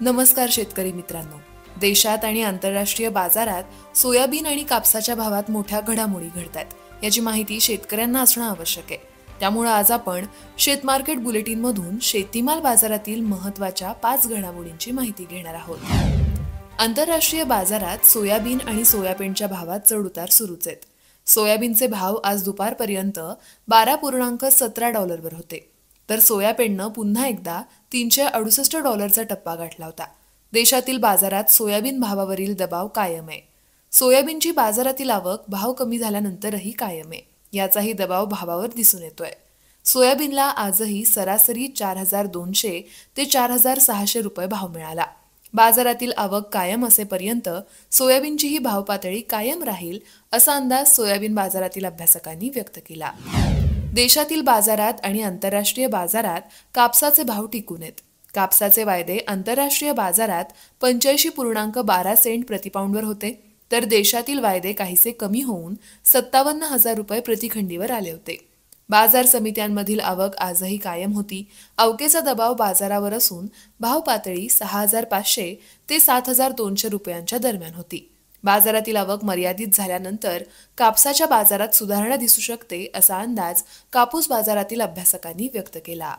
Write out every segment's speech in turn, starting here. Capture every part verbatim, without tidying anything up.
नमस्कार शेतकरी मित्रांनो. देशात आणि आंतरराष्ट्रीय बाजारात सोयाबीन आणि कापसाच्या भावात मोठ्या घडामोडी घडतात. याची माहिती शेतकऱ्यांना असणं आवश्यक आहे. त्यामुळे आज आपण शेत मार्केट बुलेटिन मधून शेतीमाल बाजारातील महत्त्वाच्या पाच घडामोडींची माहिती घेणार आहोत. आंतरराष्ट्रीय बाजारात सोयाबीन आणि सोयाबीनच्या भावात चढउतार सुरूच आहेत. सोयाबीनचे भाव आज दुपारपर्यंत बारा पूर्णांक सतरा डॉलरवर होते, तर सोयाबीननं पुन्हा एकदा तीनशे अडुसष्ट डॉलरचा टप्पा गाठला होता. देशातील बाजारात सोयाबीन भावावरील दबाव कायम आहे. सोयाबीनची बाजारातील आवक भाव कमी झाल्यानंतरही कायम आहे. याचाही दबाव भावावर दिसून येतोय. सोयाबीनला आजही सरासरी चार हजार दोनशे ते चार हजार सहाशे रुपये भाव मिळाला. बाजारातील आवक कायम असेपर्यंत सोयाबीनचीही भाव पातळी कायम राहील असा अंदाज सोयाबीन बाजारातील अभ्यासकांनी व्यक्त केला. देशातील बाजारात आणि आंतरराष्ट्रीय बाजारात कापसाचे भाव टिकून आहेत. कापसाचे वायदे आंतरराष्ट्रीय बाजारात पंच्याऐंशी पूर्णांक बारा सेंट प्रतिपाऊंडवर होते, तर देशातील वायदे काहीसे कमी होऊन सत्तावन्न हजार रुपये प्रतिखंडीवर आले होते. बाजार समित्यांमधील आवक आजही कायम होती. अवकेचा दबाव बाजारावर असून भाव पातळी सहा हजार पाचशे ते सात हजार दोनशे रुपयांच्या दरम्यान होती. बाजारातील आवक मर्यादित झाल्यानंतर कापसाच्या बाजारात सुधारणा दिसू शकते असा अंदाज कापूस बाजारातील अभ्यासकांनी व्यक्त केला.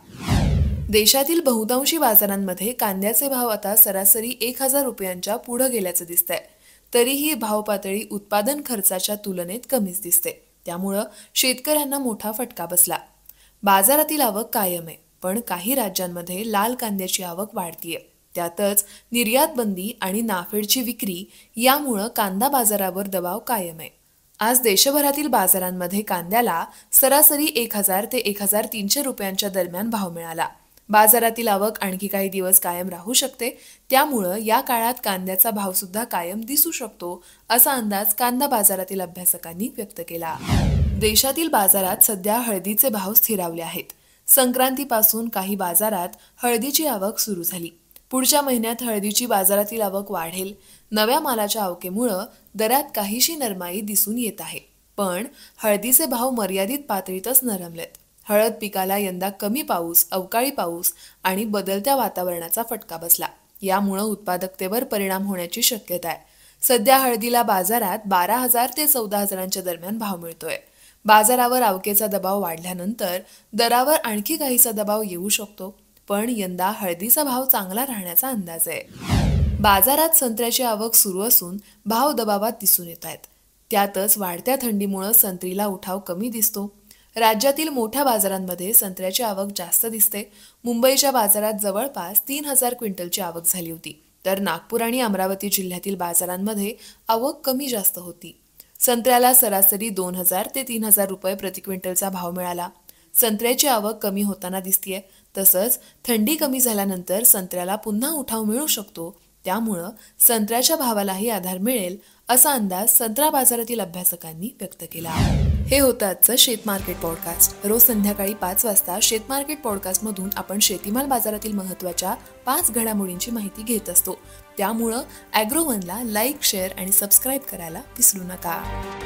देशातील बहुतांशी बाजारांमध्ये कांद्याचे भाव आता सरासरी एक हजार रुपयांच्या पुढे गेल्याचं दिसतंय. तरीही भाव पातळी उत्पादन खर्चाच्या तुलनेत कमीच दिसते. त्यामुळं शेतकऱ्यांना मोठा फटका बसला. बाजारातील आवक कायम आहे, पण काही राज्यांमध्ये लाल कांद्याची आवक वाढतीये. त्यातच निर्यात बंदी आणि नाफेडची विक्री यामुळं कांदा बाजारावर दबाव कायम आहे. आज देशभरातील बाजारांमध्ये कांद्याला सरासरी एक हजार ते एक हजार तीनशे रुपयांच्या दरम्यान भाव मिळाला. बाजारातील आवक आणखी काही दिवस कायम राहू शकते. त्यामुळं या काळात कांद्याचा भाव सुद्धा कायम दिसू शकतो असा अंदाज कांदा बाजारातील अभ्यासकांनी व्यक्त केला. देशातील बाजारात सध्या हळदीचे भाव स्थिरावले आहेत. संक्रांतीपासून काही बाजारात हळदीची आवक सुरू झाली. पुढच्या महिन्यात हळदीची बाजारातील आवक वाढेल. नव्या मालाच्या आवकेमुळं दरात काहीशी नरमाई दिसून येत आहे, पण हळदीचे भाव मर्यादित पातळीतच नरमलेत. हळद पिकाला यंदा कमी पाऊस, अवकाळी पाऊस आणि बदलत्या वातावरणाचा फटका बसला. यामुळं उत्पादकतेवर परिणाम होण्याची शक्यता आहे. सध्या हळदीला बाजारात बारा हजार ते चौदा हजारांच्या दरम्यान भाव मिळतोय. बाजारावर आवकेचा दबाव वाढल्यानंतर दरावर आणखी काहीसा दबाव येऊ शकतो, पण यंदा हळदीचा भाव चांगला राहण्याचा अंदाज आहे. बाजारात संत्र्याची आवक सुरू असून भाव दबावात दिसून येत आहेत. त्यातच वाढत्या थंडीमुळे संत्रीला उठाव कमी दिसतो. राज्यातील मोठ्या बाजारांमध्ये संत्र्याची आवक जास्त दिसते. मुंबईच्या बाजारात जवळपास तीन हजार क्विंटलची आवक झाली होती, तर नागपूर आणि अमरावती जिल्ह्यातील बाजारांमध्ये आवक कमी जास्त होती. संत्र्याला सरासरी दोन हजार ते तीन हजार रुपये प्रति क्विंटलचा भाव मिळाला. संत्र्याची आवक कमी होताना दिसतीये. तसंच थंडी कमी झाल्यानंतर संत्र्याला पुन्हा उठाव मिळू शकतो. त्यामुळं संत्र्याच्या भावालाही आधार मिळेल असा अंदाज संत्रा बाजारातील अभ्यासकांनी व्यक्त केला. हे होतं आजचं शेत मार्केट पॉडकास्ट. रोज संध्याकाळी पाच वाजता शेत मार्केट पॉडकास्टमधून आपण शेतीमाल बाजारातील महत्त्वाच्या पाच घडामोडींची माहिती घेत असतो. त्यामुळं ॲग्रोवनला लाईक, शेअर आणि सबस्क्राईब करायला विसरू नका.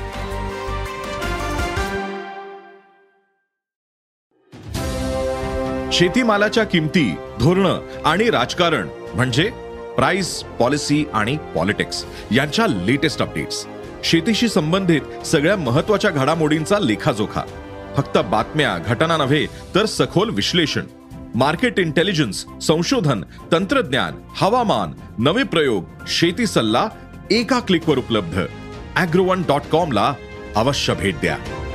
शेतीमालाच्या किमती, धोरणं आणि राजकारण म्हणजे प्राइस, पॉलिसी आणि पॉलिटिक्स यांच्या लेटेस्ट अपडेट्स. शेतीशी संबंधित सगळ्या महत्त्वाच्या घडामोडींचा लेखाजोखा. फक्त बातम्या, घटना नव्हे तर सखोल विश्लेषण, मार्केट इंटेलिजन्स, संशोधन, तंत्रज्ञान, हवामान, नवे प्रयोग, शेती सल्ला एका क्लिकवर उपलब्ध. ॲग्रोवन डॉट कॉम ला अवश्य भेट द्या.